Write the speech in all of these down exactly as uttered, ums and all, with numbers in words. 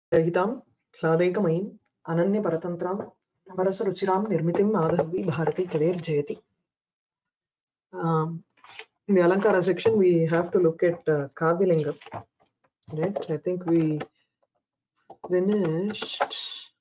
रहितां ह्लादैकमयीं अनन्यपरतन्त्रां अमरसरुचिरां निर्मितिं माधवी भारती कलेर्जयति. Um, in the Alankara section, we have to look at uh, Kavilingam. Right? I think we finished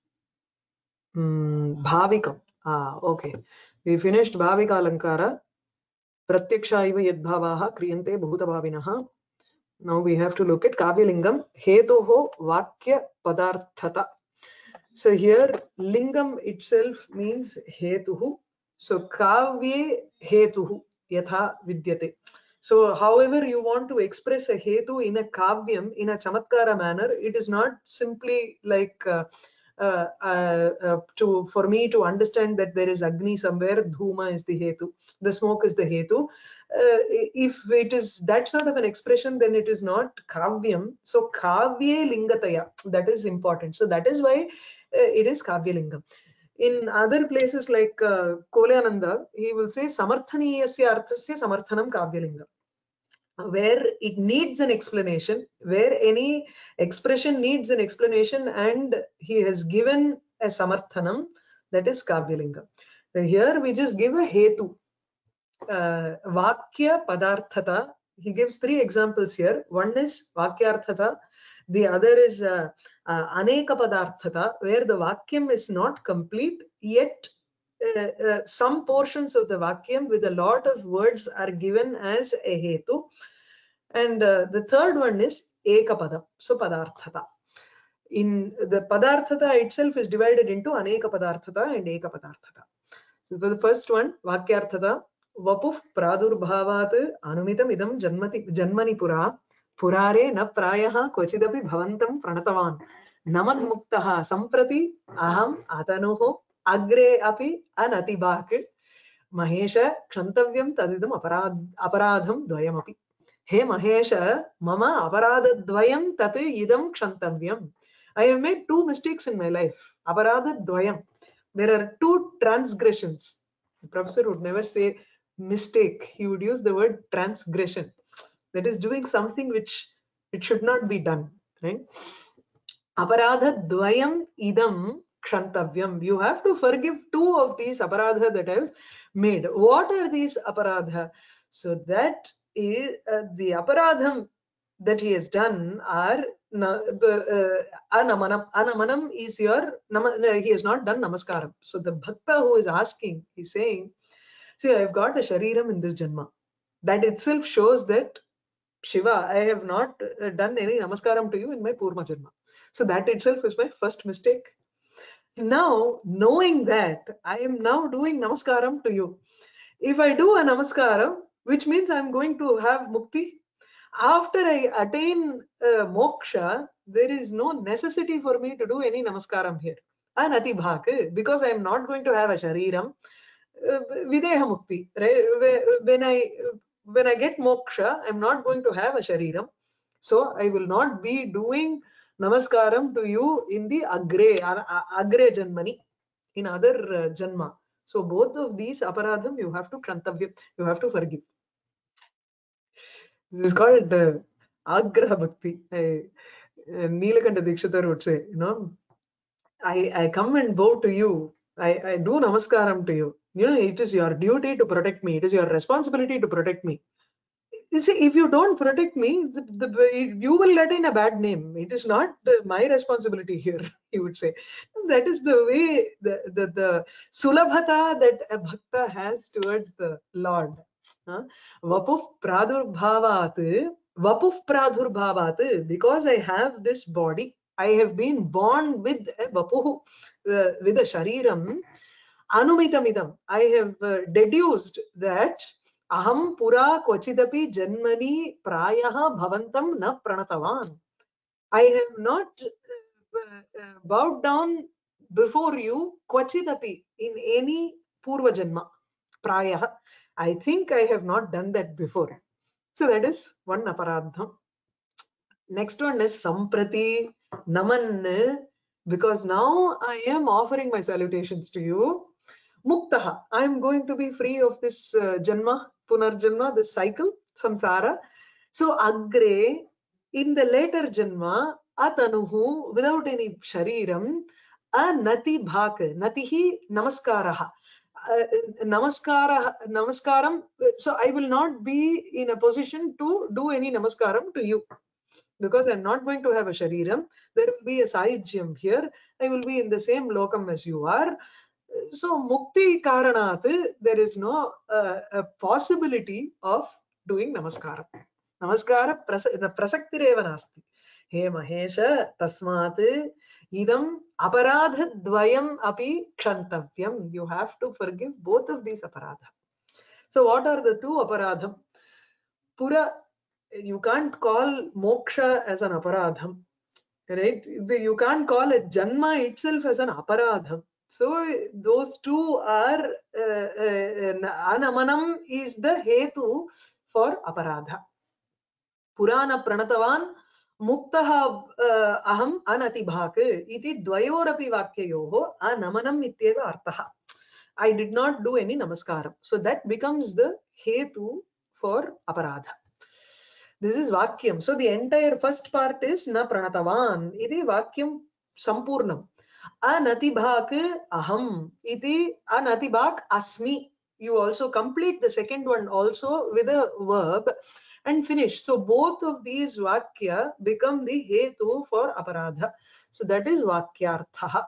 um, Bhavikam. Ah, okay. We finished Bhavika Alankara. Pratyaksha iva yadbhavaha kriyante bhutavavinaha. Now we have to look at Kavilingam. Hetoho vakya padarthata. So here lingam itself means hetuhu. So kavye hetuhu yatha vidyate. So however you want to express a hetu in a kavyam, in a chamatkara manner, it is not simply like uh, uh, uh, uh, to for me to understand that there is Agni somewhere, Dhuma is the hetu, the smoke is the hetu. Uh, if it is that sort of an expression, then it is not kavyam. So kavye lingataya, that is important. So that is why uh, it is kavyalingam. In other places like uh, Kolyananda, he will say samarthaniyasya arthasya samarthanam kavyalingam, where it needs an explanation, where any expression needs an explanation, and he has given a samarthanam, that is kavyalingam. So here we just give a hetu. Uh, vakya padarthata, he gives three examples here. One is vakyarthata, the other is uh, uh, aneka padarthata, where the vakyam is not complete, yet uh, uh, some portions of the vakyam with a lot of words are given as a hetu. And uh, the third one is ekapada, so padarthata. In the padarthata itself is divided into aneka padarthata and eka padarthata. So for the first one, vakyarthata, vapuf pradurbhavat anumitam idam janmati janmani pura purare na prayaha kvachidapi bhavantam pranatavan naman muktaha samprati aham atanuho agre api anatibak mahesha kshantavyam tadidam aparad aparadham dvayamapi. Hey Mahesha, mama aparadadvayam tat idam kshantavyam. I have made two mistakes in my life. Aparadadvayam. There are two transgressions. The professor would never say mistake. He would use the word transgression. That is doing something which it should not be done. Right? Aparadha dvayam idam kshantavyam. You have to forgive two of these aparadha that I've made. What are these aparadha? So that is uh, the aparadham that he has done are uh, anamanam. Anamanam is your, he has not done namaskaram. So the bhakta who is asking, he's saying, see, I've got a shariram in this janma. That itself shows that Shiva, I have not uh, done any namaskaram to you in my purva janma. So that itself is my first mistake. Now, knowing that, I am now doing namaskaram to you. If I do a namaskaram, which means I'm going to have mukti, after I attain uh, moksha, there is no necessity for me to do any namaskaram here. Anati bhak, because I am not going to have a shariram, uh, videha mukti. Right? When I when I get moksha, I'm not going to have a shariram. So I will not be doing namaskaram to you in the agre, agre janmani, in other uh, janma. So both of these aparadham you have to krantavya, you have to forgive. This is called uh, agraha bhakti. I, uh, Neelakanta Dikshitar would say, you know, I, I come and bow to you. I, I do namaskaram to you. You know, it is your duty to protect me. It is your responsibility to protect me. You see, if you don't protect me, the, the, you will get in a bad name. It is not my responsibility here, he would say. That is the way, the, the, the sulabhata that a bhakta has towards the Lord. Vapuf pradurbhavat, vapuf pradurbhavat, because I have this body, I have been born with a vapuhu, uh, with a shariram, anumitamidam. I have uh, deduced that aham pura kvachidapi janmani prayaha bhavantam na pranatavan. I have not uh, uh, bowed down before you kvachidapi in any purva janma prayaha. I think I have not done that before. So that is one aparadham. Next one is samprati naman, because now I am offering my salutations to you. Muktaha, I am going to be free of this uh, janma, punarjanma, this cycle, samsara. So agre, in the later janma, atanuhu, without any shariram, a nati bhak, natihi namaskaraha. Uh, namaskara, namaskaram. So I will not be in a position to do any namaskaram to you, because I'm not going to have a shariram. There will be a sayujyam here. I will be in the same lokam as you are. So mukti karanat, there is no uh, a possibility of doing namaskara. Namaskara prasaktireva nasti. He Mahesha tasmat idam aparadha dvayam api kshantavyam. You have to forgive both of these aparadha. So what are the two aparadham? Pura, you can't call moksha as an aparadham, right? You can't call a janma itself as an aparadham. So those two are uh, uh, anamanam is the hetu for aparadha. Purana pranatavan muktah aham anatibhak iti dvayorapi vakyayoho anamanam ityeva artha. I did not do any namaskaram. So that becomes the hetu for aparadha. This is vakyam. So the entire first part is na pranatavan. Iti vakyam sampurnam. Anatibhak aham. Iti anatibhak asmi. You also complete the second one also with a verb and finish. So both of these vakya become the hetu for aparadha. So that is vakyartha.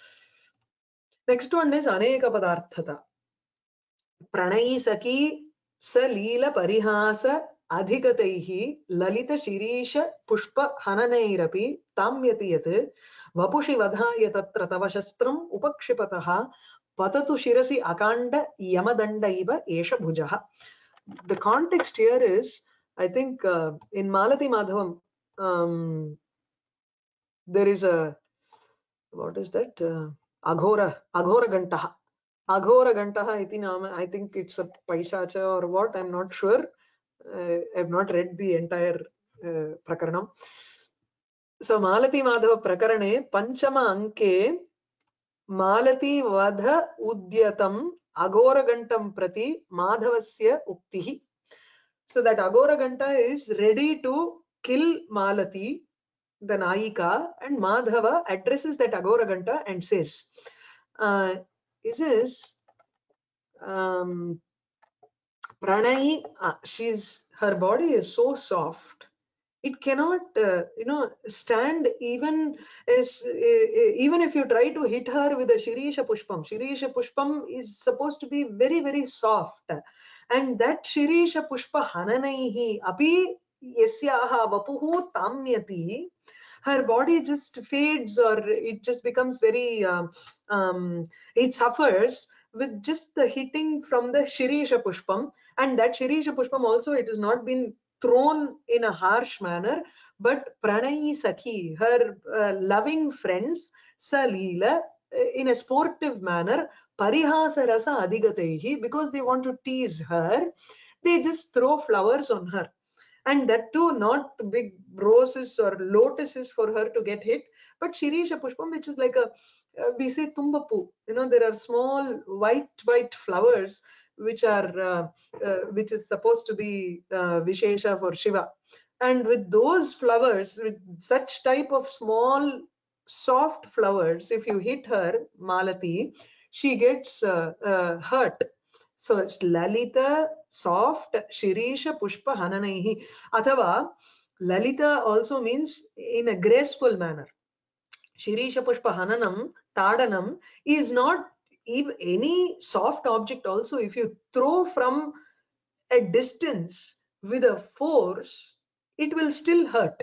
Next one is aneka padarthata. Pranayi saki salila parihasa adhikataihi lalita shirisha pushpa hananairapi tamyati yat vapushi vadhaya tatra tava shastram upakshipataha patatu shirasi akanda yamadanda iva esha bhujaha. The context here is, I think uh, in Malati Madhavam, um, there is a, what is that? Uh, Aghora, Aghora Gantaha. Aghora Gantaha iti nama, I think it's a Paishacha or what, I'm not sure. Uh, I've not read the entire uh, Prakaranam. So Malati Madhava Prakarane, Panchama Anke, Malati Vadha Udyatam, Aghora Gantam Prati, Madhavasya Uktihi. So that Aghora Ganta is ready to kill Malati, the Nayika, and Madhava addresses that Aghora Ganta and says, uh, he says, um, Pranayi, uh, she's, her body is so soft, it cannot, uh, you know, stand even as, uh, even if you try to hit her with a Shirisha Pushpam. Shirisha Pushpam is supposed to be very, very soft. And that Shirisha Pushpa Hananaihi api yasyaha vapuhu tamyati, her body just fades or it just becomes very, um, um, it suffers with just the hitting from the Shirisha Pushpam. And that Shirisha Pushpam also, it has not been thrown in a harsh manner, but Pranayi Sakhi, her uh, loving friends, Salila, in a sportive manner, Parihasa Rasa Adigatehi, because they want to tease her, they just throw flowers on her. And that too, not big roses or lotuses for her to get hit, but Shirisha Pushpam, which is like a, uh, we say Tumbapu, you know, there are small white, white flowers which are, uh, uh, which is supposed to be uh, Vishesha for Shiva. And with those flowers, with such type of small, soft flowers, if you hit her, Malati, she gets uh, uh, hurt. So it's Lalita, soft, Shirisha, Pushpa, Hananaihi. Athava, Lalita also means in a graceful manner. Shirisha, Pushpa, Hananam, Tadanam is not even any soft object also. If you throw from a distance with a force, it will still hurt.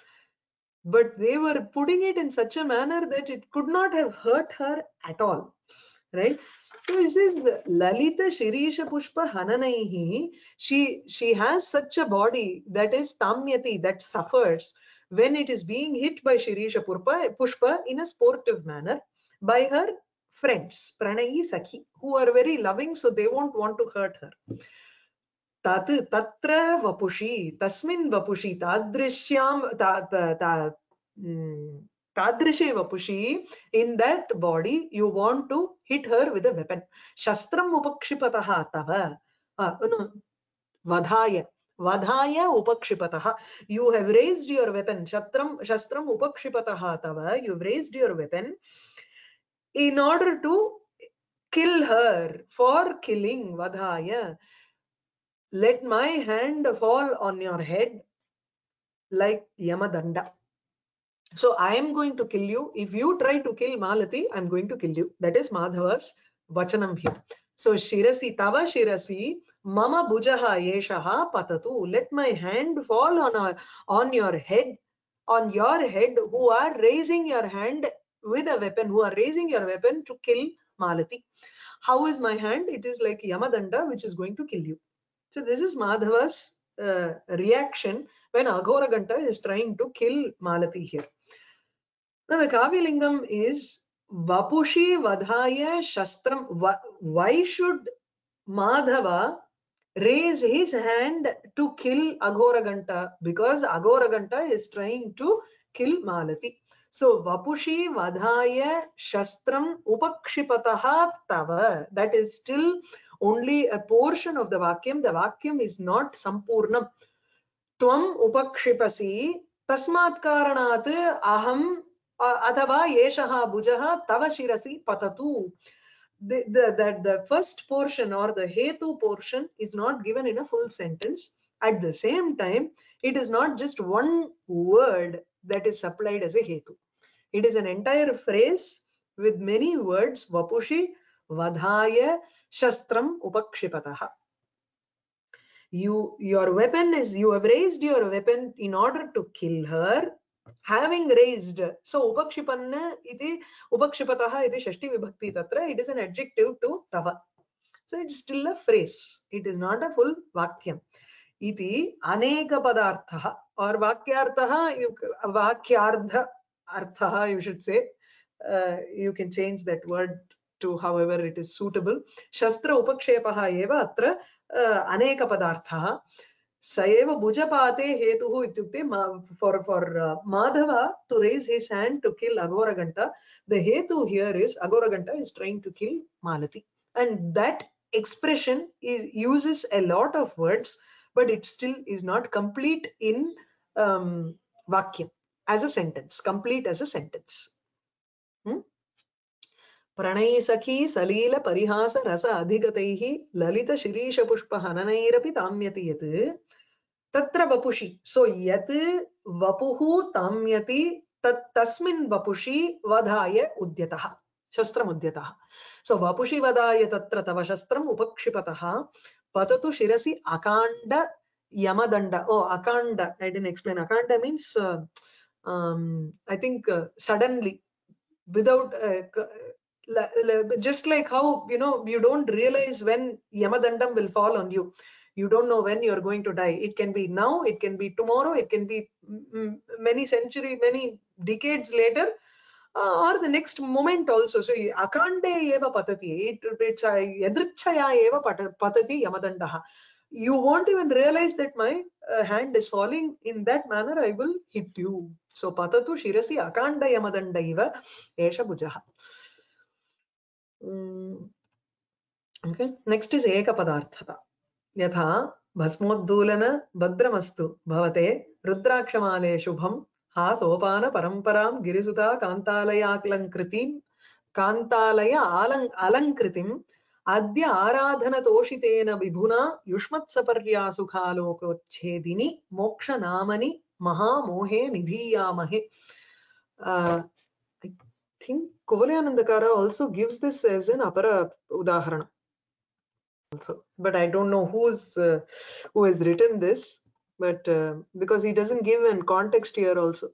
But they were putting it in such a manner that it could not have hurt her at all. Right? So it says Lalita Shirisha Pushpa Hananaihi, she she has such a body that is Tamyati, that suffers when it is being hit by Shirisha Pushpa, Pushpa in a sportive manner by her friends, Pranayi Sakhi, who are very loving, so they won't want to hurt her. Tat tatra vapushi, tasmin vapushi, tadrishyam ta ta ta Tadrishe vapushi, in that body, you want to hit her with a weapon. Shastram upakshipataha tava. Uh, no, vadhaya. vadhaya upakshipatah. You have raised your weapon. Shatram, shastram upakshipatah tava. You've raised your weapon in order to kill her, for killing, vadhaya. Let my hand fall on your head like Yamadanda. So I am going to kill you. If you try to kill Malati, I'm going to kill you. That is Madhava's vachanam here. So Shirasi, Tava Shirasi, Mama Bujaha Yeshaha Patatu. Let my hand fall on, a, on your head, on your head, who are raising your hand with a weapon, who are raising your weapon to kill Malati. How is my hand? It is like Yamadanda, which is going to kill you. So this is Madhava's uh, reaction when Aghora Ganta is trying to kill Malati here. Now the Kavilingam is Vapushi Vadhaya Shastram. Why should Madhava raise his hand to kill Aghora Ganta? Because Aghora Ganta is trying to kill Malati. So Vapushi Vadhaya Shastram Upakshipataha Tava. That is still only a portion of the Vakyam. The Vakyam is not Sampurnam. Tvam Upakshipasi Tasmat Karanat Aham Athava Yeshaha Bujaha Tava Shirasi Patatu. The, the, that the first portion or the hetu portion is not given in a full sentence. At the same time, it is not just one word that is supplied as a hetu. It is an entire phrase with many words. Vapushi, vadhaya, shastram, upakshipataha. You, your weapon is, you have raised your weapon in order to kill her. Having raised, so upakshipanna iti upakshipataha iti shashti vibhakti tatra, it is an adjective to tava. So it's still a phrase. It is not a full vakyam. Iti aneka padarthaha or vakyarthaha, you, vakyardha arthaha, you should say. Uh, you can change that word to however it is suitable. Shastra upakshepaha eva atra uh, aneka padarthaha. Saeva bujapate hetuhu ityukte, for for uh, Madhava to raise his hand to kill Aghora Ganta, the hetu here is Aghora Ganta is trying to kill Malati, and that expression is, uses a lot of words, but it still is not complete in um, Vakyam as a sentence, complete as a sentence. Hmm? Pranayi sakhi salila parihasa rasa adhigataihi lalita shirisha pushpa hananairapi tamyati yat tatra vapushi. So yat vapuhu tamyati tat tasmin vapushi vadhaya udyataha shastram udyataha. So vapushi vadhaya tatra tava shastram upakshipataha patatu shirasi akanda yamadanda. Oh, akanda, I didn't explain. Akanda means uh, um, I think uh, suddenly, without uh, just like how, you know, you don't realize when Yamadandam will fall on you. You don't know when you're going to die. It can be now, it can be tomorrow, it can be many centuries, many decades later, uh, or the next moment also. So akande eva patati, it, it's yadrichaya eva patati Yamadandaha. You won't even realize that my uh, hand is falling. In that manner, I will hit you. So patatu shirasi akanda Yamadanda eva esha bujaha. Mm. Okay. Next is eka padarthata. Yatha bhasmoddulana bhadramastu bhavate rudrakshamale shubham ha sopana paramparam girisuta kantalaya alankritim kantalaya alang alankritim adya aradhana toshitena vibhuna yushmatsaparya sukhalokotchedini moksha namani maha mohe nidhiyamahe. Uh, I think Kovalyanandakara also gives this as an apara udaharana. Also, but I don't know who's uh, who has written this, but uh, because he doesn't give an context here also.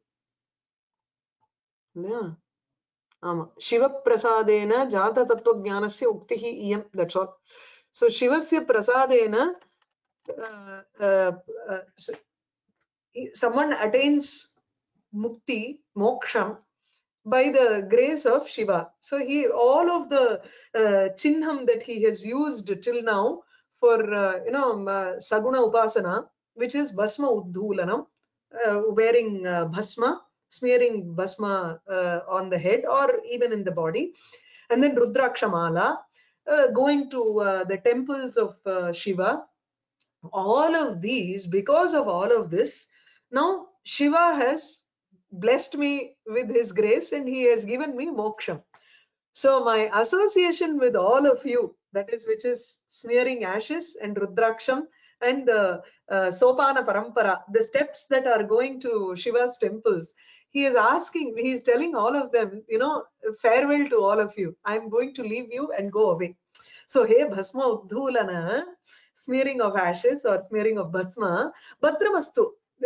Yeah. Ama Shiva prasadena jata tattva jnanasya uktihi iyam. That's all. So Shivasya prasadena uh, uh, uh, so someone attains mukti, moksham, by the grace of Shiva. So he, all of the uh, chinham that he has used till now for, uh, you know, uh, Saguna Upasana, which is Bhasma Uddhulanam, uh, wearing uh, Bhasma, smearing Bhasma uh, on the head or even in the body, and then Rudrakshamala, uh, going to uh, the temples of uh, Shiva, all of these, because of all of this, now Shiva has blessed me with his grace and he has given me moksha. So my association with all of you, that is, which is smearing ashes and Rudraksham and the uh, Sopana Parampara, the steps that are going to Shiva's temples, he is asking, he is telling all of them, you know, farewell to all of you. I'm going to leave you and go away. So, hey, Bhasma Udhulana, smearing of ashes or smearing of Bhasma, Bhadramastu.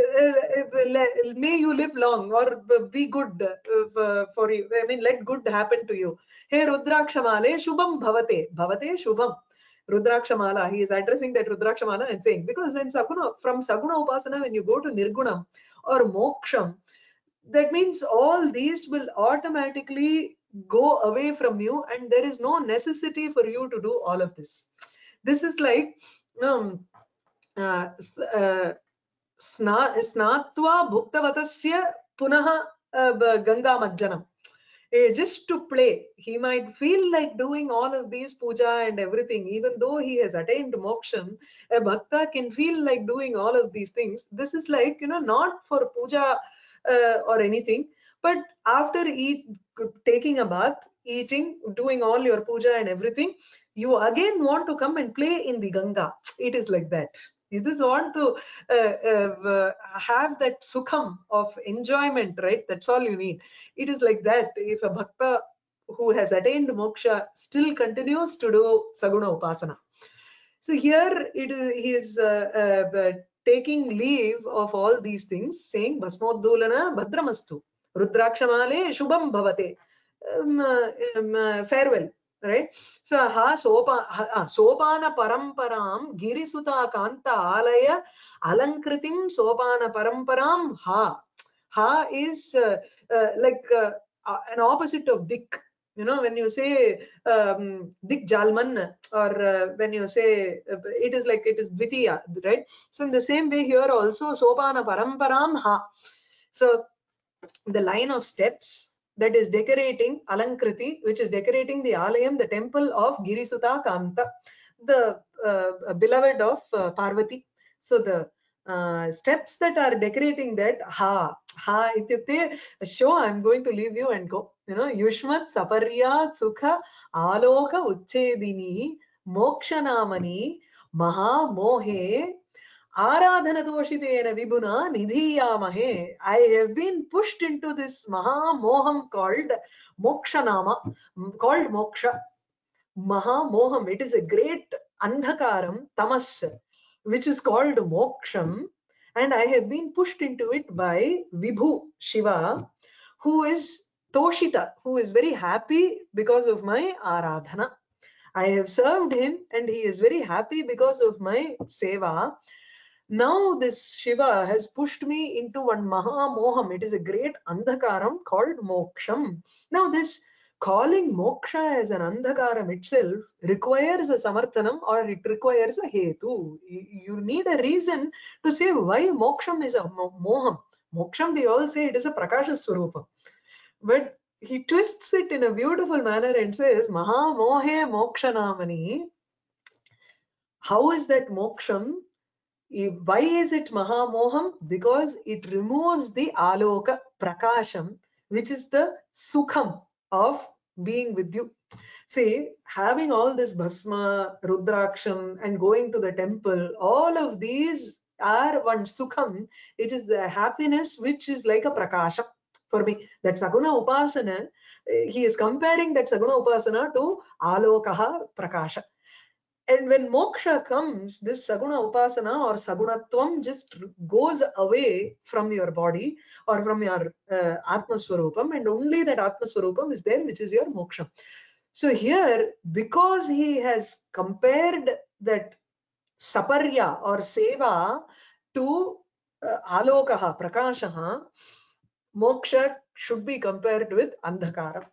May you live long or be good uh, for you. I mean, let good happen to you. Hey, Rudrakshamale, Shubham Bhavate. Bhavate Shubham. Rudrakshamala, he is addressing that Rudrakshamala and saying, because when Saguna, from Saguna Upasana, when you go to Nirgunam or Moksham, that means all these will automatically go away from you and there is no necessity for you to do all of this. This is like um, uh, uh, snatva bhuktavatasya punaha ganga majjanam. Just to play, he might feel like doing all of these puja and everything, even though he has attained moksham. A bhakta can feel like doing all of these things. This is like, you know, not for puja uh, or anything, but after eat, taking a bath, eating, doing all your puja and everything, you again want to come and play in the Ganga. It is like that. You just want to uh, uh, have that sukham of enjoyment, right? That's all you need. It is like that. If a bhakta who has attained moksha still continues to do Saguna Upasana. So here it is, he is uh, uh, taking leave of all these things, saying Bhasmodulana Bhadramastu, Rudrakshamale Shubham Bhavate, um, uh, um, uh, farewell. Right? So ha sopa ha, sopana paramparam girisuta kanta alaya alankritim sopana paramparam ha. Ha is uh, uh, like uh, uh, an opposite of dik. You know, when you say um, dik jalman, or uh, when you say uh, it is like it is dvitiya, right? So in the same way here also sopana paramparam ha. So the line of steps that is decorating Alankriti, which is decorating the Alayam, the temple of Girisuta Kanta, the uh, beloved of uh, Parvati. So the uh, steps that are decorating that, ha, ha, ityukte, show, I'm going to leave you and go. You know, Yushmat Saparya Sukha Aloka Uchedini Mokshanamani Maha Mohe Aradhana doshitena vibuna nidhiyamahe. I have been pushed into this Maha Moham called Mokshanama, called Moksha. Maha Moham, it is a great Andhakaram, Tamas, which is called Moksham, and I have been pushed into it by Vibhu, Shiva, who is Toshita, who is very happy because of my Aradhana. I have served him and he is very happy because of my Seva. Now this Shiva has pushed me into one Maha Moham. It is a great Andhakaram called Moksham. Now this calling Moksha as an Andhakaram itself requires a Samarthanam, or it requires a Hetu. You need a reason to say why Moksham is a Moham. Moksham, we all say it is a Prakasha Swarupa. But he twists it in a beautiful manner and says, Maha Mohe Mokshanamani. How is that Moksham? Why is it Mahamoham? Because it removes the aloka, prakasham, which is the sukham of being with you. See, having all this bhasma, rudraksham, and going to the temple, all of these are one sukham. It is the happiness which is like a prakasham for me. That Saguna Upasana, he is comparing that Saguna Upasana to alokaha prakasha. And when moksha comes, this Saguna Upasana or Sagunatvam just goes away from your body or from your uh, Atma Swarupam, and only that Atma Swarupam is there, which is your moksha. So here, because he has compared that Saparya or Seva to uh, Alokaha, Prakashaha, moksha should be compared with Andhakara.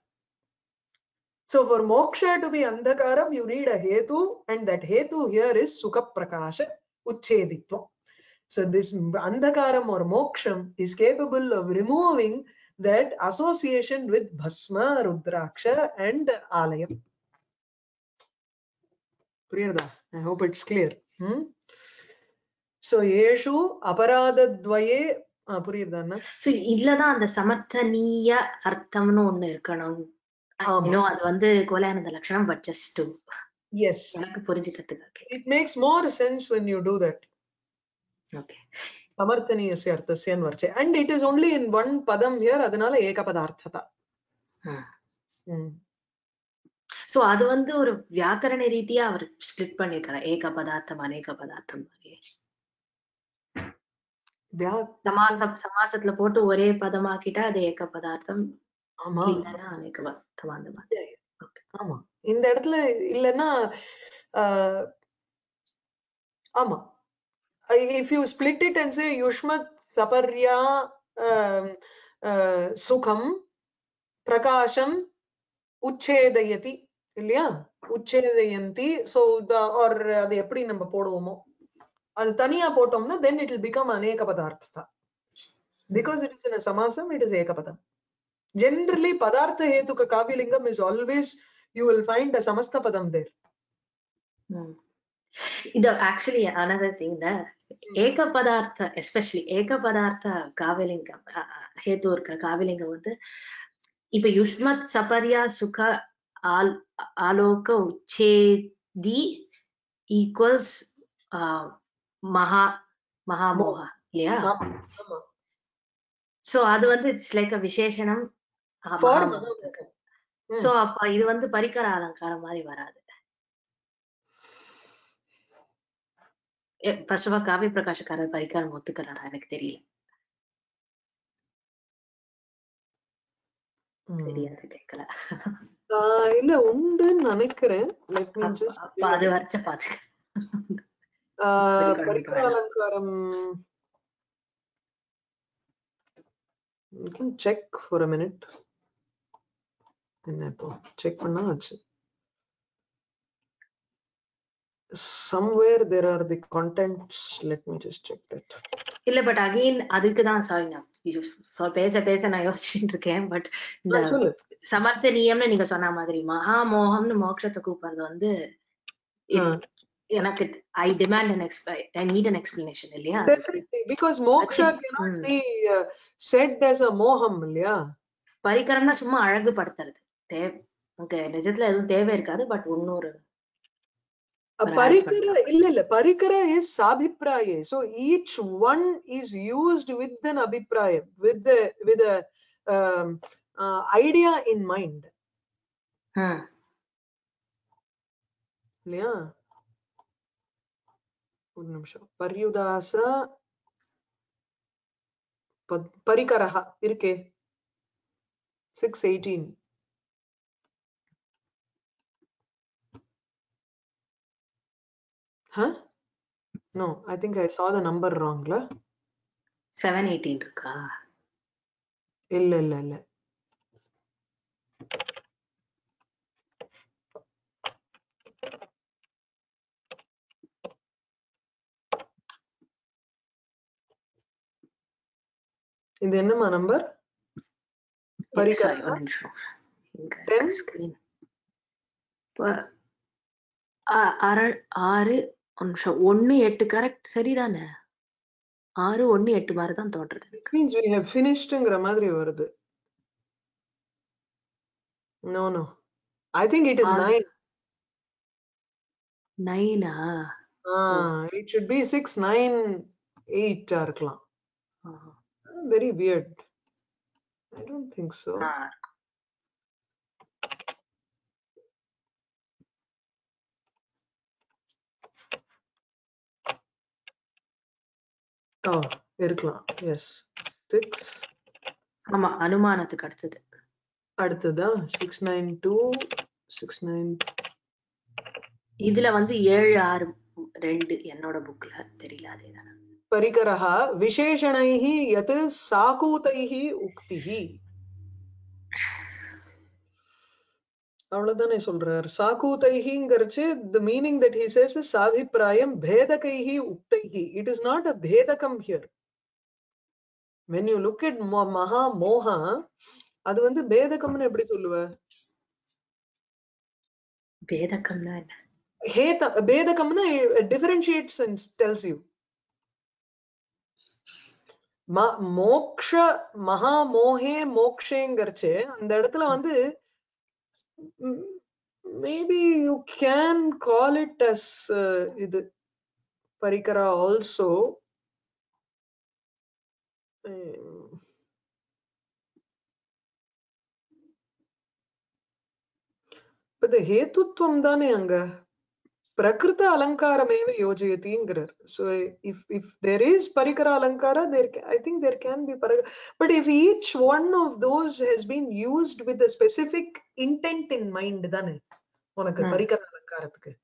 So for moksha to be andhakaram, you need a hetu, and that hetu here is sukha prakasha ucheditva. So this andhakaram or moksham is capable of removing that association with bhasma, rudraksha, and alayam. Priyada, I hope it's clear. Hmm? so yeshu aparadadvaye புரியுதான்னா so இதுலதான் அந்த சமர்த்தனீய அர்த்தம்னு ஒண்ணு இருக்கணும். இன்னும் அது வந்து கோலானந்த லட்சணம், பட் ஜஸ்ட் டு yes எனக்கு புரிஞ்சுக்கிறதுக்கு. it makes more sense when you do that. Okay. samarthaniyasya arthasya nu varche, and it is only in one padam here, adanaala eka padarthata. hmm so அது வந்து ஒரு வியாக்கரண ரீதியா அவர் ஸ்ப்ளிட் பண்ணிருக்காரு, ஏக பதார்த்தம் அநேக பதார்த்தம் மாதிரி. சமாசம் சமாசத்துல போட்டு ஒரே பதமாக்கிட்டா அது ஏக பதார்த்தம், இல்லைன்னா அநேக பதார்த்தம் அந்த மாதிரி. ஆமா, இந்த இடத்துல இல்லைன்னா ஆமா, if you split it and say yushmat saparya sukham prakasham uchchedayati இல்லையா, உச்சேதயந்தி, so or அது எப்படி நம்ம போடுவோமோ அது தனியா போட்டோம்னா then it will become அநேக பதார்த்தா, because it is in a samasam, it is ekapadam. Generally padartha hetuka kavilingam is always, you will find a samastha padam there. hmm. இது actually another thing, the eka padartha, especially eka padartha kavilingam hetu irukka kavilingam வந்து இப்ப யுஷ்மத் சபர்யா சுக all ஆலோக உச்சேதி equals மகா மகாமோகா இல்லையா? So அது வந்து it's like a விசேஷனம். So அப்ப இது வந்து பரிகர அலங்காரம் மாதிரி வராது. ஃபர்ஸ்ட் ஆஃப் ஆல் காவிய பிரகாஷக்காரர் பரிகாரம் ஒத்துக்கிறாரா எனக்கு தெரியல, தெரியாது, கேட்கல. இல்ல உண்டுன்னு நினைக்கிறேன். அது வரைச்ச பாத்து பரிகர அலங்காரம் you can check for a minute. என்ன இப்போ செக் பண்ணா ஆச்சு. somewhere there are the contents, let me just check that. இல்ல பட் அகைன் அதுக்கு தான் சாரி, நான் பேச பேச நான் யோசிச்சுட்டு இருக்கேன். பட் இந்த சமர்த்தனியம்னு நீங்க சொன்ன மாதிரி மகா மோகம்னு மோட்சத்தை கூப்பிடுறது வந்து எனக்கு I demand an I need an explanation இல்லையா? Definitely, because moksha cannot be uh, said as a moham இல்லையா? பரிகரம்னா சும்மா அழகுபடுத்துறது, தேவை ஓகே, நிஜத்துல எதுவும் தேவை இருக்காது. பட் இன்னொரு parikara illa illa parikara is sabhipraya, so each one is used with an abhipraya, with the with a um, uh, idea in mind. hmm இல்லையா? ஒரு நிமிஷம், பர்யுதாச பரிகரஹ இருக்கே six eighteen. Huh? No, I think I saw the number wrong la. seven eighteen இருக்கா? இல்ல இல்ல இல்ல, இது என்னமா நம்பர்? பரிகரஹ ten ஸ்கிரீன் ஆறு நிமிஷம் ஒன்னு எட்டு கரெக்ட் சரிதானே? ஆறு ஒன்னு எட்டு மாதிரி தான் தோன்றது. It means we have finishedங்கிற மாதிரி வருது. No no, I think it is nine. nine ah? ah it should be six nine eight ஆ இருக்கலாம். Very weird, I don't think so. oh இருக்கலாம். yes, six. ஆமா, அனுமானத்துக்கு அடுத்தது அடுத்ததா six nine two six nine. இதுல வந்து ஏழு ஆறு ரெண்டு என்னோட புக்ல தெரியல, அதேதானே. பரிகரஹ விசேஷணைஹி யத் சாகூதைஹி உக்திஹி, அவ்வளவுதானே சொல்றார். சாகூதைஹிங்கிறச்சு the meaning that he says is சாபிப்ராயம் பேதகைஹி உக்தைஹி. it is not a பேதகம் here. when you look at மகா மோகா, அது வந்து பேதகம்னு எப்படி சொல்லுவ? பேதகம்னா என்ன? ஹேத பேதகம்னா differentiates and tells you. மோக்ஷ மகா மோகே மோக்ஷேங்கர்ச்சு அந்த இடத்துல வந்து maybe you can call it as uh, இது parikara also. um, but the hetutvam dane anga prakrita alankarameva yojayatingirar. So if if there is parikara alankara, there I think there can be parikara. But if each one of those has been used with a specific intent in mind, dane உனக்கு parikara alankarathukku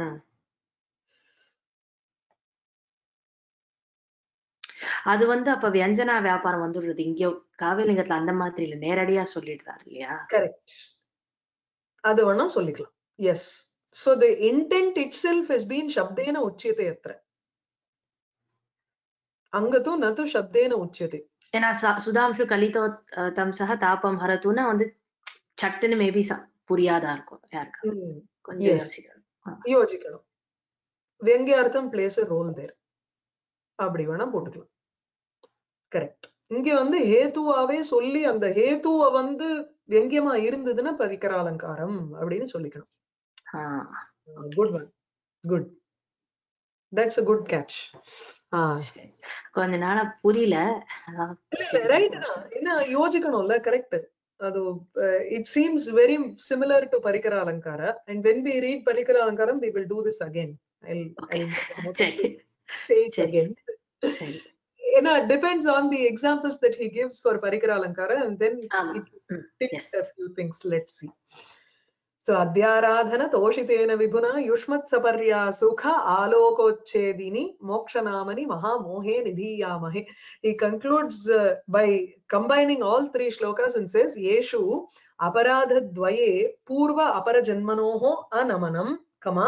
அது வந்து அப்ப வியஞ்சனா வியாபாரம் வந்துடுறது. இங்க காவியலிங்கத்துல அந்த மாதிரி இல்ல, நேரடியா சொல்லிடுறாரு இல்லையா? கரெக்ட், அது வேணா சொல்லிக்கலாம். Yes. So the intent itself has been shabdena uchyate atra. Angatu natu shabdena uchyate. ஏன்னா சுதாம்சு கலிதோ தம்சஹ தாபம் ஹரதுனா வந்து சட்டுன்னு மேபி புரியாதா இருக்கும் யாருக்கு. கொஞ்சம் யோசிக்கணும் யோசிக்கணும். வெங்கியார்த்தம் பிளேஸ் a role there. அப்படி வேணா போட்டுக்கலாம். கரெக்ட். இங்க வந்து ஹேதுவாவே சொல்லி அந்த ஹேதுவ வந்து வெங்கியமா இருந்ததுன்னா பரிகர அலங்காரம் அப்படின்னு சொல்லிக்கணும். Good one, good. That's a good catch. கொஞ்ச நாளா புரியல. ரைட் தான், என்ன யோசிக்கணும்ல. கரெக்ட். அது it seems very similar to parikara alankara, and when we read parikara alankaram we will do this again. I'll, I'll say it again. You know, it depends on the examples that he gives for parikara alankara, and then um, it takes yes. a few things. Let's see. So adhyaradhana toshitena vibhuna yushmat saparya sukha alokochedini mokshanamani maha mohe nidhiyamahe. He concludes uh, by combining all three shlokas and says yeshu aparadha dvaye purva apara janmanoho anamanam kama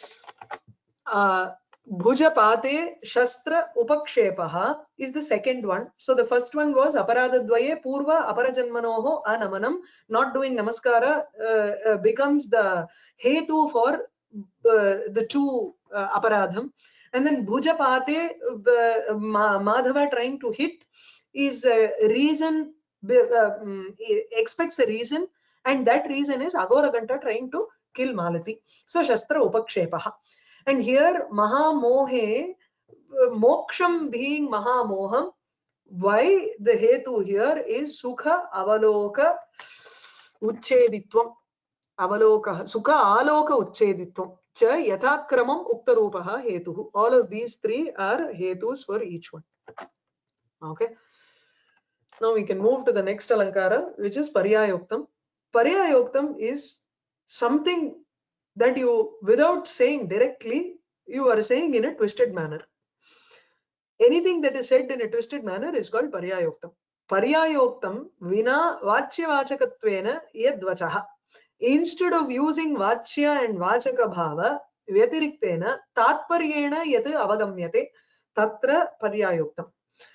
uh, bhujapate shastra upakshepaha is the second one. So the first one was aparadadvaye purva aparajanmanoho anamanam. Not doing namaskara uh, uh, becomes the hetu for uh, the two uh, aparadham. And then bhujapate uh, ma madhava trying to hit is a reason, uh, expects a reason, and that reason is agoraganta trying to kill Malati. So shastra upakshepaha. And here mahamohe, moksham being mahamoham, why the hetu here is sukha avaloka ucheditvam. Avaloka sukha aloka ucheditvam cha yathakramam uktarupaha hetuhu. All of these three are hetus for each one. Okay, now we can move to the next alankara, which is paryayoktam. Paryayoktam is something that you, without saying directly, you are saying in a twisted manner. Anything that is said in a twisted manner is called paryayoktam. Paryayoktam vina vachya vachakatvena yadvachaha. Instead of using vachya and vachaka bhava vyatiriktena tatparyena yat avagamyate tatra paryayoktam.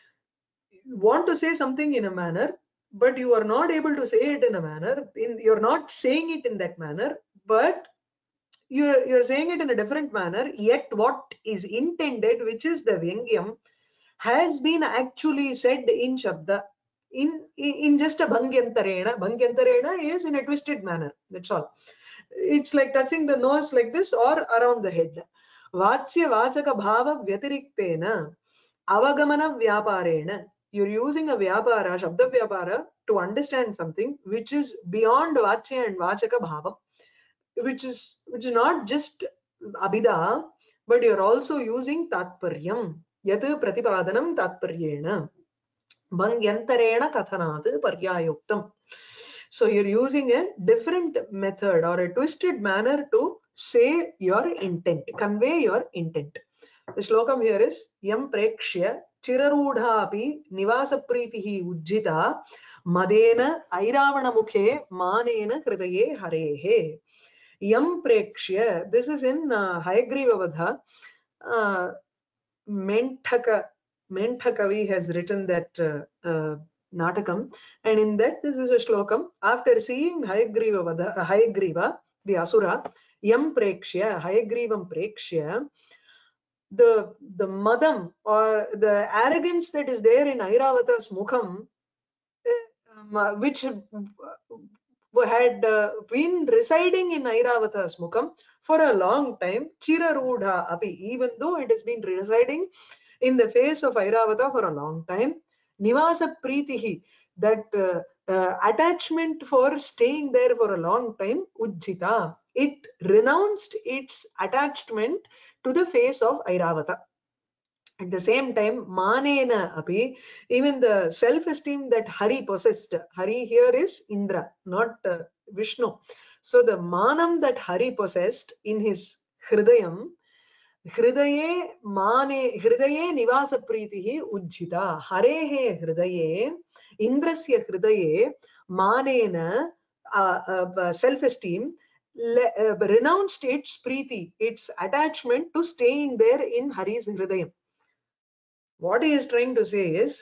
You want to say something in a manner, but you are not able to say it in a manner, in, you're not saying it in that manner, but you're you're saying it in a different manner, yet what is intended, which is the vyangyam, has been actually said in shabda, in in, in just a bhangyantarena. Bhangyantarena is in a twisted manner, that's all. It's like touching the nose like this or around the head. Vachya vachaka bhava vyatiriktena avagamana vyaparena. You're using a vyapara, shabda vyapara, to understand something which is beyond vachya and vachaka bhava, which is which is not just abhida, but you're also using tatparyam. Yat pratipadanam tatparyena bhangyantarena kathanat paryayoktam. So you're using a different method or a twisted manner to say your intent, convey your intent. The shlokam here is yam prekshya chirarudha api nivasa pritihi ujjita madena airavana mukhe manena hridaye harehe. Yam prekshya, this is in uh, Hayagriva Vadha. uh, Menthaka Menthakavi has written that uh, uh, natakam, and in that this is a shlokam. After seeing Hayagriva Vadha, uh, Hayagriva the asura, yam prekshya, Hayagrivam prekshya the the madam or the arrogance that is there in Airavata's mukham, um, which had uh, been residing in Airavata's mukham for a long time, Chirarudha api, even though it has been residing in the face of Airavata for a long time, Nivasa Pritihi, that uh, uh, attachment for staying there for a long time, Ujjita, it renounced its attachment to the face of Airavata. At the same time, Manena api, even the self-esteem that Hari possessed, Hari here is Indra, not uh, Vishnu. So the manam that Hari possessed in his Hridayam, Hridaye mane Hridaye nivasa pritihi ujjita. Harehe Hridaye, Indrasya Hridaye, manena uh, uh, self-esteem, uh, renounced its priti, its attachment to staying there in Hari's Hridayam. What he is trying to say is,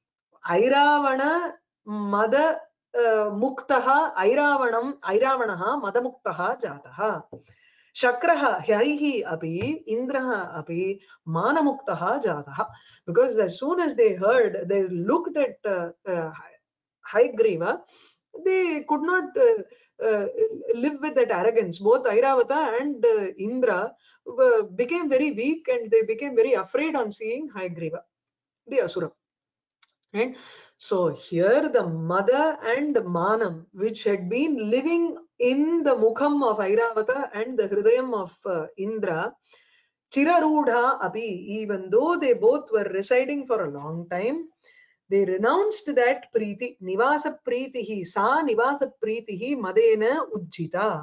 Airavana mada uh, muktaha, Airavanam, Airavanaha mada muktaha jataha. Shakraha, Harihi api, Indraha api, Manamuktaha jataha. Because as soon as they heard, they looked at uh, uh, Hayagriva, they could not uh, uh, live with that arrogance. Both Airavata and uh, Indra uh, became very weak and they became very afraid on seeing Hayagriva, the Asura. Right? So here the mother and manam, which had been living in the mukham of Airavata and the hridayam of uh, Indra, Chirarudha api, even though they both were residing for a long time, they renounced that priti, nivasa pritihi, sa nivasa pritihi madena ujjita.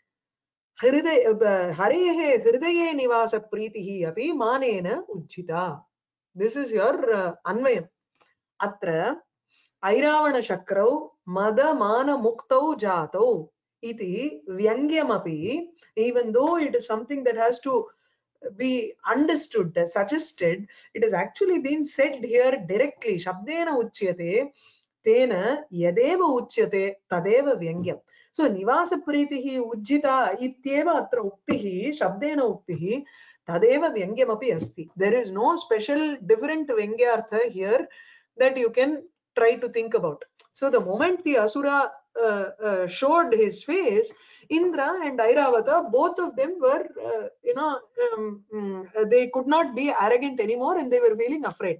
Harehe hridaye nivasa pritihi api manena ujjita. This is your uh, anvayam. Atra Airavana Shakrau Mada Mana Muktau Jatau iti Vyangyamapi, even though it is something that has to be understood, suggested, it has actually been said here directly. Shabdena Uchyate, Tena Yadeva Uchyate, Tadeva Vyangyam. So Nivasa Pritihi Ujjita Ityeva Atra Uktihi, Shabdena Uktihi, Tadeva Vyangyamapi Asti. There is no special different Vyangyartha here that you can try to think about. So the moment the Asura uh, uh, showed his face, Indra and Airavata, both of them were, uh, you know, um, um, they could not be arrogant anymore and they were feeling afraid.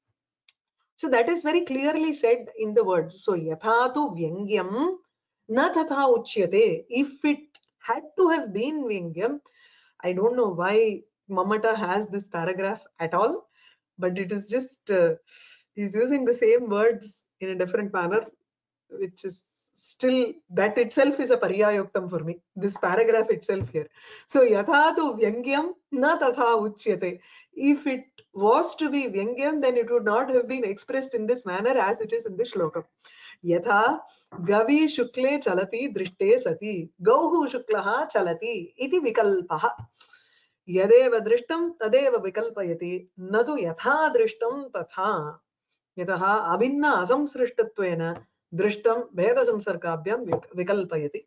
So that is very clearly said in the words. So yathatu vyangyam na tatha uchyate. If it had to have been vyangyam, I don't know why Mamata has this paragraph at all, but it is just uh, he's using the same words in a different manner, which is still, that itself is a paryayuktam for me, this paragraph itself here. So yathatu vyangyam na tatha uchyate. If it was to be vyangyam, then it would not have been expressed in this manner as it is in this shloka. Yatha gavi shukle chalati drishte sati gauhu shuklaha chalati iti vikalpaha. Yadeva drishtam tadeva vikalpayati nadu yatha drishtam tatha. Yataha abhinna asamsrishtattvena drishtam bheda samsargabhyam vikalpayati.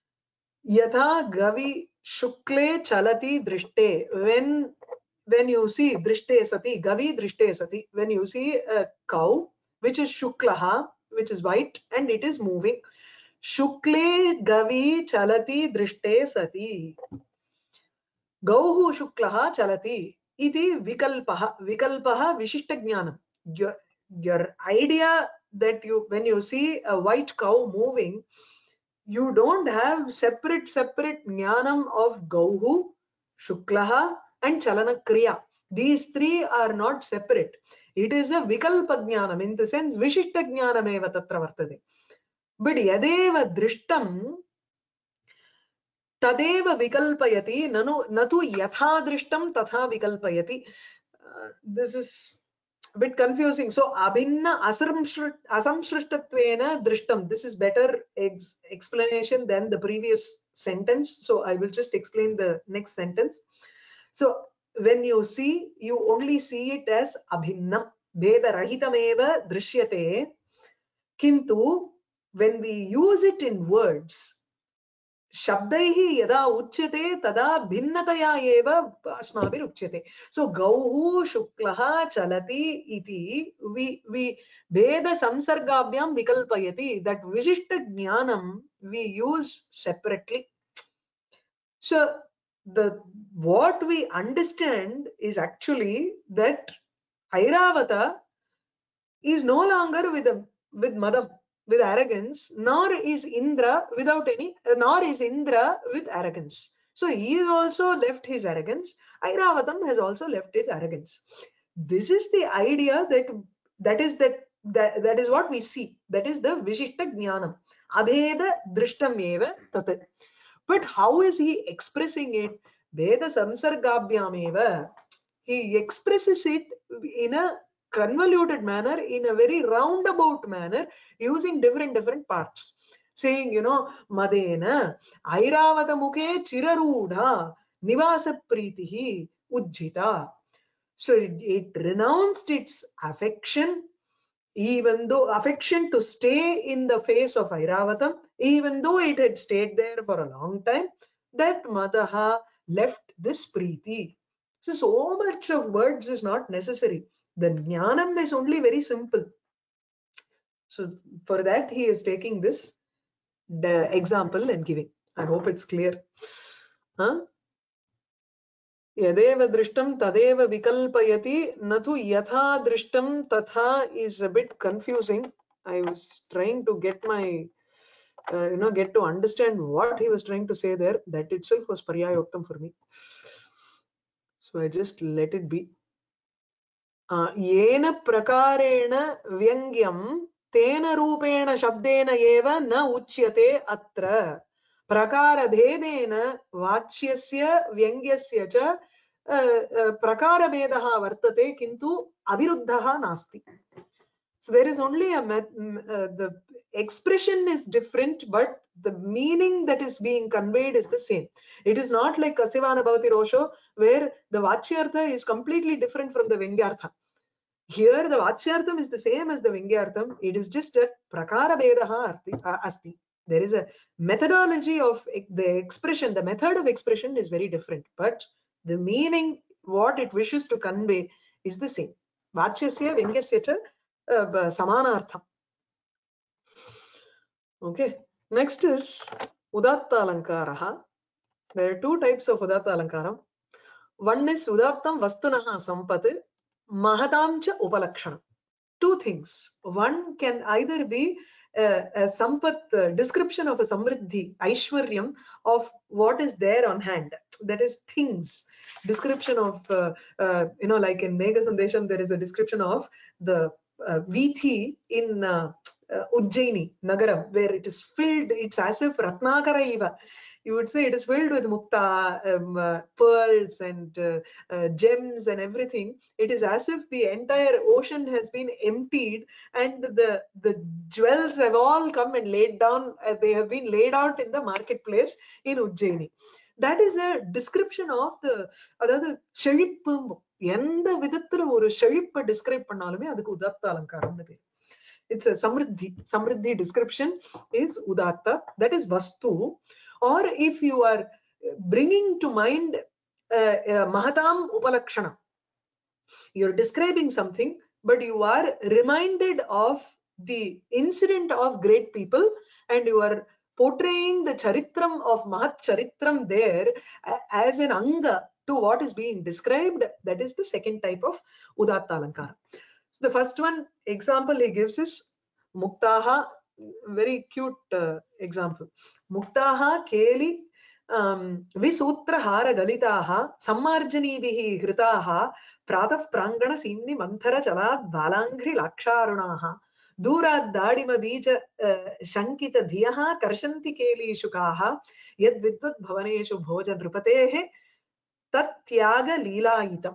Yatha gavi shukle chalati drishte. When when you see drishte sati, gavi drishte sati, when you see a cow which is shuklaha, which is white and it is moving, shukle gavi chalati drishte sati. Gauhu shuklaha chalati iti vikalpaha. Vikalpaha vishishta jnanam. Your, your idea that you, when you see a white cow moving, you don't have separate separate jnanam of gauhu, shuklaha and chalana kriya. These three are not separate. It is a vikalpa jnanam, in the sense vishishta jnanam eva tatra vartade. But yadeva drishtam tadeva vikalpayati nanu natu yatha drishtam tatha vikalpayati. Uh, this is a bit confusing. So abhinna asamshrishtatvena drishtam. This is better ex explanation than the previous sentence. So I will just explain the next sentence. So when you see, you only see it as abhinnam. Veda rahitameva drishyate. Kintu, when we use it in words, Shabdaihi yada uchyate tada bhinnataya eva asmabhir uchyate. So gauhu shuklaha chalati iti we we veda samsargabhyam vikalpayati. That vishishta jnanam we use separately. So the what we understand is actually that Airavata is no longer with a, with Madam, with arrogance, nor is Indra without any, nor is Indra with arrogance. So he has also left his arrogance. Airavatam has also left his arrogance. This is the idea that that is that that, that is what we see. That is the Vishishta Jnanam. Abheda Drishtam eva tat. But how is he expressing it? Veda Samsargabhyam eva. He expresses it in a convoluted manner, in a very roundabout manner, using different different parts, saying, you know, Madena Airavata mukhe chirarudha nivasa pritihi ujjita. So it, it renounced its affection, even though affection to stay in the face of Airavatam, even though it had stayed there for a long time, that Madaha left this priti. So, so much of words is not necessary. The jnanam is only very simple. So for that he is taking this the example and giving. I hope it's clear. Huh? Yadeva drishtam tadeva vikalpayati natu yatha drishtam tatha is a bit confusing. I was trying to get my uh, you know get to understand what he was trying to say there. That itself was paryayoktam for me. So I just let it be. येन प्रकारेण व्यङ्ग्यं तेन रूपेण शब्देन एव न उच्यते अत्र प्रकारभेदेन वाच्यस्य व्यङ्ग्यस्य च प्रकारभेदः वर्तते किन्तु अविरुद्धः नास्ति. So there is only a uh, the expression is different, but the meaning that is being conveyed is the same. It is not like Kasivana Bhavati Rosho, where the Vachyartha is completely different from the Vyangyartha. Here the Vachyartham is the same as the Vyangyartham. It is just a Prakara Vedaha asti. There is a methodology of the expression, the method of expression is very different, but the meaning, what it wishes to convey is the same. Vachyasya Vyangyasya cha Samanartham. Okay. Next is Udatta Alankaraha. There are two types of Udatta Alankaram. One is Udattam Vastunaha Sampat, Mahatam cha Upalakshana. Two things. One can either be a, a Sampat uh, description of a Samriddhi, Aishwaryam, of what is there on hand. That is things. Description of, uh, uh, you know, like in Megha Sandesham, there is a description of the uh, Vithi in uh, uh, Ujjaini, Nagaram, where it is filled, it's as if Ratnakara Iva. You would say it is filled with mukta, um, uh, pearls and uh, uh, gems and everything. It is as if the entire ocean has been emptied and the, the jewels have all come and laid down. Uh, they have been laid out in the marketplace in Ujjaini. That is a description of the other Shelippu. Yenda vidathula oru Shelippa describe pannalume adukku Udatta Alankaram. It's a Samriddhi. Samriddhi description is Udatta. That is Vastu. Or if you are bringing to mind uh, uh, Mahatam Upalakshana, you're describing something, but you are reminded of the incident of great people and you are portraying the charitram of Mahat Charitram there uh, as an anga to what is being described. That is the second type of Udatta Alankara. So the first one example he gives is Muktaha. Very cute uh, example. Muktaha Keli um, Visutra Hara Galitaha Sammarjanibihi Hritaha Prataf Prangana Simni Manthara Chalad Balangri Laksharunaha Durad Dadima Bija Shankita Dhiyaha Karshanti Keli Shukaha Yad Vidvat Bhavaneshu Bhoja Nrupatehe Tat Tyaga Leelaitam.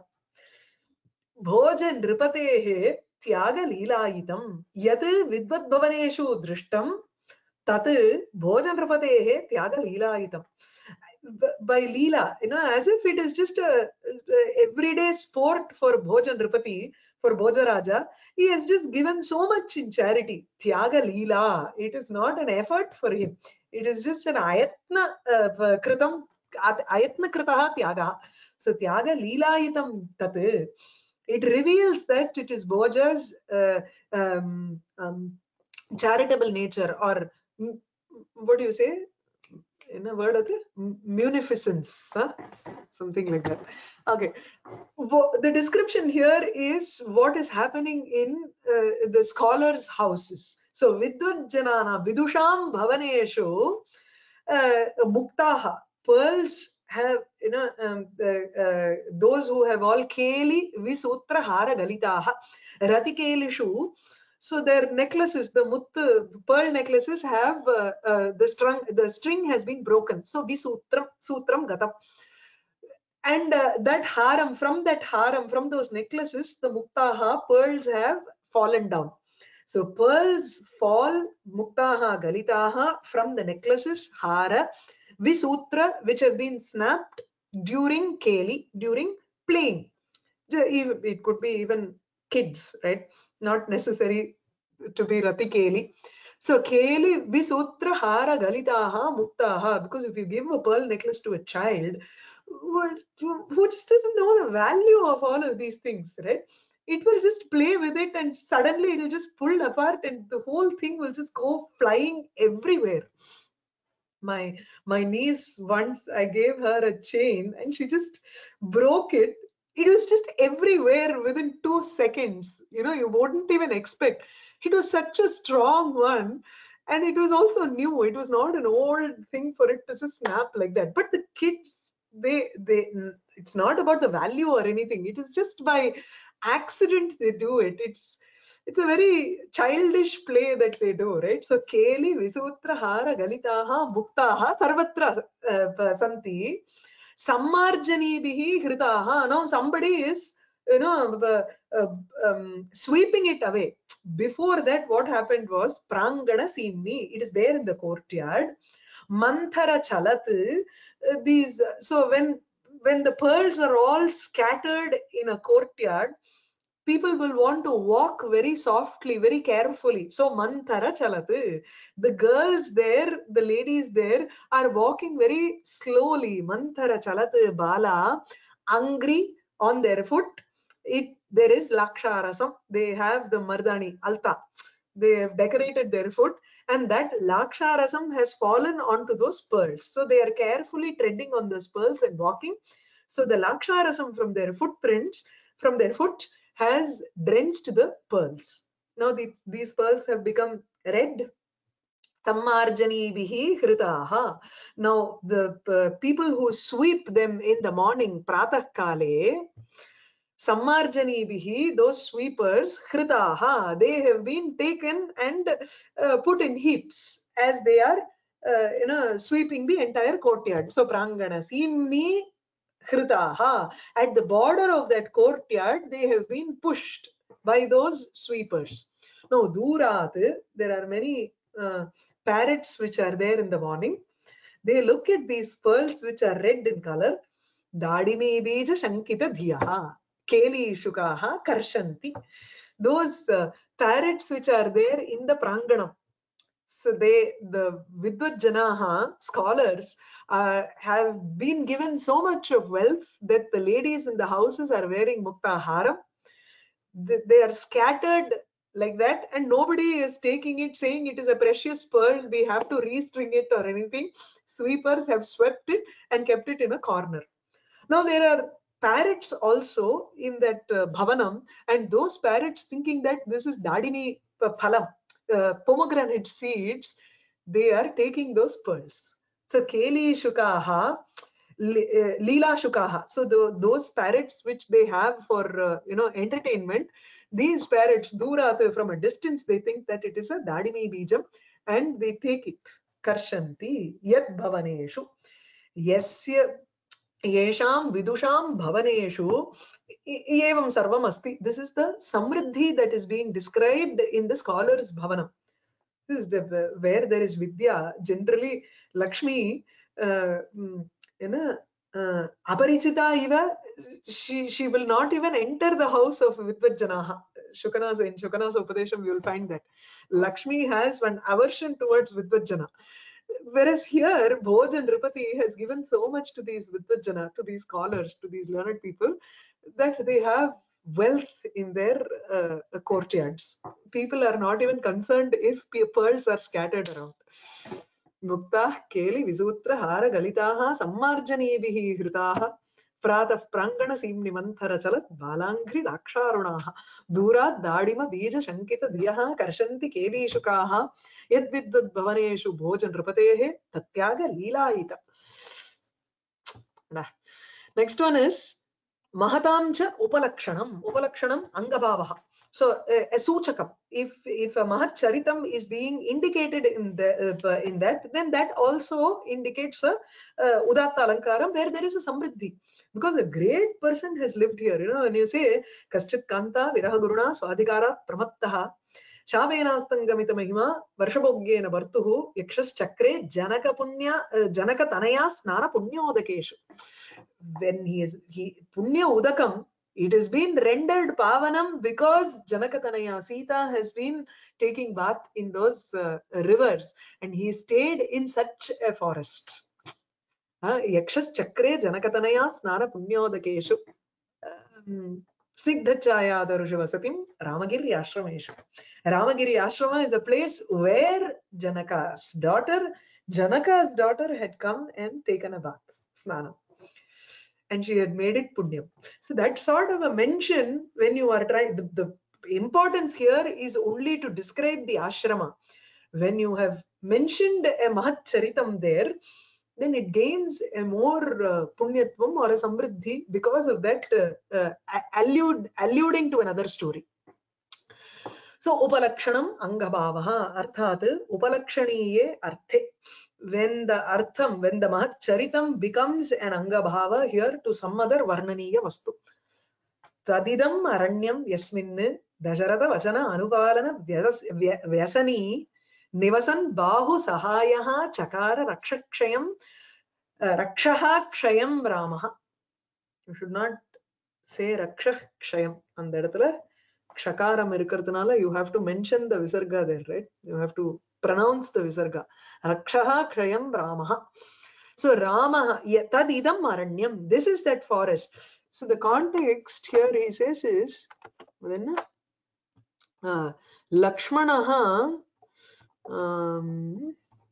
Bhoja Nrupatehe Tyaga Leelaitam Yat Vidvat Bhavaneshu Drishtam Tat Bhoja Nrupatehe Tyaga Leelaitam. By Leela, you know, as if it is just a, a everyday sport for Bhoja Nrupati for Bhojaraja, he has just given so much in charity. Tyaga Leela. It is not an effort for him. It is just an ayatna uh, kritam, ayatna kritaha tyaga. So Tyaga Leelayitam tat. It reveals that it is Bhoja's uh, um, um, charitable nature, or what do you say? In a word, munificence, huh? Something like that. Okay, the description here is what is happening in uh, the scholars' houses. So Vidvajjanana Vidusham Bhavaneshu uh, Muktaha, pearls have, you know, um, uh, uh, those who have all Keli Visutra Hara Galitaha Ratikelishu. So their necklaces, the muttu pearl necklaces, have uh, uh, the string. The string has been broken. So bisutram sutram gatam, and uh, that haram, from that haram, from those necklaces, the muktaha pearls have fallen down. So pearls fall, muktaha galitaha, from the necklaces, hara visutra, which have been snapped during keli, during playing. It could be even kids, right? Not necessary to be rati keli. So keli visutra hara galitaha muktaha, because if you give a pearl necklace to a child who just doesn't know the value of all of these things, right? It will just play with it, and suddenly it will just pull apart, and the whole thing will just go flying everywhere. My my niece, once I gave her a chain and she just broke it. It was just everywhere within two seconds. You know, you wouldn't even expect. It was such a strong one, and it was also new. It was not an old thing for it to just snap like that. But the kids, they they it's not about the value or anything. It is just by accident they do it. It's it's a very childish play that they do, right? So keli visutra hara galitaha muktaha sarvatra uh, santi sammarjanibihi hritaha. Now somebody is, you know, uh, uh, um, sweeping it away. Before that, what happened was prangana simni. It is there in the courtyard. Manthara chalat. Uh, these so when when the pearls are all scattered in a courtyard, people will want to walk very softly, very carefully. So manthara chalat. The girls there, the ladies there, are walking very slowly. Manthara chalat bala, angry on their foot. It there is laksharasam. They have the mardani alta. They have decorated their foot, and that laksharasam has fallen onto those pearls. So they are carefully treading on those pearls and walking. So the laksharasam from their footprints, from their foot, has drenched the pearls. Now the, these pearls have become red. Tammarjanibihi hritaha. Now the uh, people who sweep them in the morning, pratah kale, sammarjanibihi, those sweepers, hritaha, they have been taken and uh, put in heaps as they are uh, you know, sweeping the entire courtyard. So prangana simni Hritaha. At the border of that courtyard, they have been pushed by those sweepers. Now, Durat, there are many uh, parrots which are there in the morning. They look at these pearls which are red in color. Dadime bija shankita dhiyaha. Keli shukaha karshanti. Those uh, parrots which are there in the pranganam. So they, the Vidvajjanaha, scholars, uh, have been given so much of wealth that the ladies in the houses are wearing mukta haram. They, they are scattered like that, and nobody is taking it, saying it is a precious pearl, we have to restring it or anything. Sweepers have swept it and kept it in a corner. Now there are parrots also in that uh, bhavanam, and those parrots thinking that this is dadini phalam, uh, pomegranate seeds, they are taking those pearls. So keli shukaha, lila shukaha. So the, those parrots which they have for uh, you know, entertainment, these parrots durata, from a distance, they think that it is a dadimi bijam, and they take it. Karshanti yat bhavaneshu yasya yesham vidusham bhavaneshu evam sarvam asti. This is the samriddhi that is being described in the scholars' bhavanam. This is where there is vidya. Generally, Lakshmi, uh, you know, uh, Aparichita iva, she, she will not even enter the house of Vidvajjanaha. Shukana's, in Shukana's Upadesham, you will find that. Lakshmi has one aversion towards Vidvajjana. Whereas here, Bhoj and Nripati has given so much to these Vidvajjana, to these scholars, to these learned people, that they have wealth in their uh, courtyards. People are not even concerned if pearls are scattered around. Mukta Keli Visutra Hara Galitaha Sammarjanibihi Hritaha Pratah Prangana Simni Manthara Chalat Balangri Daksharunaha Dura Dadima Bija Shankita Diyaha Karshanti Keli Shukaha Yad Vidvad Bhavaneshu Bhojan Rupatehe Tatyaga Leelaita. Next one is Mahatamcha Upalakshanam. Upalakshanam Angabhavaha. So uh, a suchakam. If if a Mahat Charitam is being indicated in the uh, in that, then that also indicates a uh, Udatta Alankaram where there is a Samriddhi. Because a great person has lived here. You know, when you say Kaschit Kanta Viraha Guruna Swadhikara Pramattaha Shavenastangamitta Mahima Varshabhogyena Bartuhu Yakshas Chakre Janaka Punya uh, Janaka Tanaya Snana Punyodakeshu. When he is he Punya Udakam, it has been rendered Pavanam because Janakatanaya Sita has been taking bath in those uh, rivers, and he stayed in such a forest. Yakshas Chakre Janakatanaya Snana Punyodakeshu Snigdhachaya Darushavasatim Ramagiri Ashrameshu. Ramagiri Ashrama is a place where Janaka's daughter, Janaka's daughter had come and taken a bath, Snana. And she had made it punyam. So that sort of a mention, when you are trying, the, the importance here is only to describe the ashrama. When you have mentioned a Mahat Charitam there, then it gains a more uh, punyatvam or a samriddhi because of that uh, uh, allude, alluding to another story. So Upalakshanam Angabhavaha Arthat Upalakshaniye Arthe. When the artham, when the Mahat Charitam becomes an Angabhava here to some other Varnaniya Vastu. Tadidam Aranyam Yasmin Dasharatha Vachana Anupalana Vyasani Nivasan Bahu Sahayaha Chakara Rakshakshayam Rakshaha Kshayam Ramaha. You should not say Rakshah Kshayam. And that Kshakaram irukkaradhunala, you have to mention the Visarga there, right? You have to pronounce the Visarga. Rakshaha Kshayam Ramaha. So Ramaha, tad idam aranyam. This is that forest. So the context here he says is, uh, Lakshmanaha, um,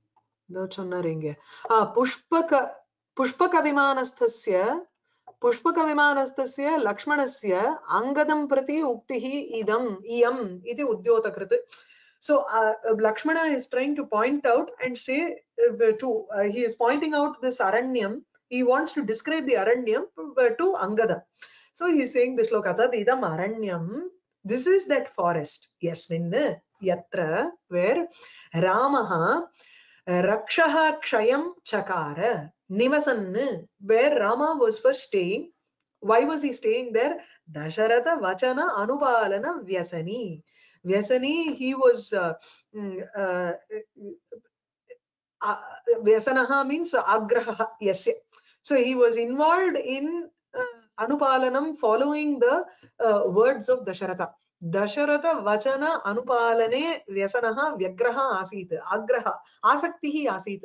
ah, Pushpaka, Pushpaka Vimanasthasya, Pushpaka Vimanasthasya Lakshmanasya Angadam Prati Uktihi Idam, Iyam, Iti Udyotakrit. So uh, Lakshmana is trying to point out and say uh, to uh, he is pointing out this Aranyam. He wants to describe the Aranyam uh, to Angada. So he is saying this Lokata Idam Aranyam. This is that forest. Yasmin Yatra where Ramaha Rakshaha Kshayam Chakara Nivasan, where Rama was first staying. Why was he staying there? Dasharatha Vachana Anupalana Vyasani. Vyasani, he was uh, uh, uh, Vyasanaha means Agraha, yes. So he was involved in uh, Anupalanam, following the uh, words of Dasharatha. Dasharatha Vachana Anupalane Vyasanaha Vyagraha Asit, Agraha, Asaktihi Asit.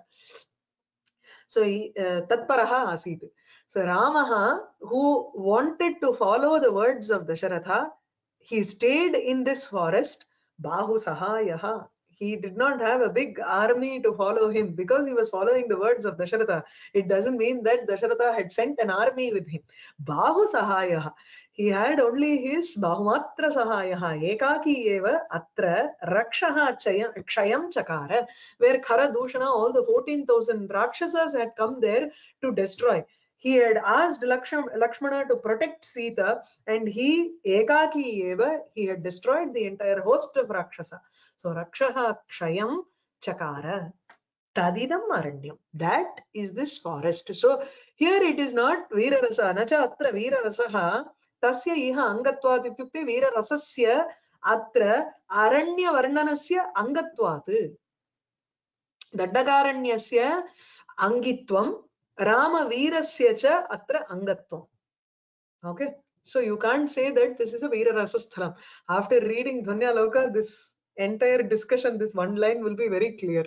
So uh, Tatparaha Asit. So Ramaha, who wanted to follow the words of Dasharatha, he stayed in this forest, Bahu Sahayaha. He did not have a big army to follow him because he was following the words of Dasharatha. It doesn't mean that Dasharatha had sent an army with him. Bahu Sahayaha. He had only his Bahumatra Sahayaha. Ekaki eva atra Rakshaha Kshayam Chakara, where Khara Dushana, all the fourteen thousand Rakshasas had come there to destroy. He had asked Lakshmana to protect Sita, and he, Ekaki eva, he had destroyed the entire host of Rakshasa. So Rakshaha Kshayam Chakara. Tadidam Aranyam. That is this forest. So here it is not Virarasa. Nacha atra Virarasaha. Tasya iha angatvat ityukte Virarasasya atra Aranya Varnanasya angatvat. Daddakaranyasya angitvam Rama Veerasya cha atra angatvam. Okay. So you can't say that this is a Veera Rasa Sthalam. After reading Dhvanya Loka, this entire discussion, this one line will be very clear.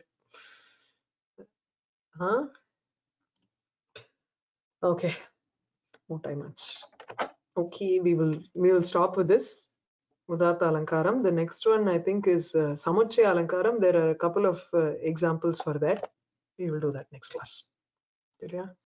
Huh? Okay. More time much. Okay, we will we will stop with this. Udatta Alankaram. The next one I think is uh, Samuchaya Alankaram. There are a couple of uh, examples for that. We will do that next class. Yeah.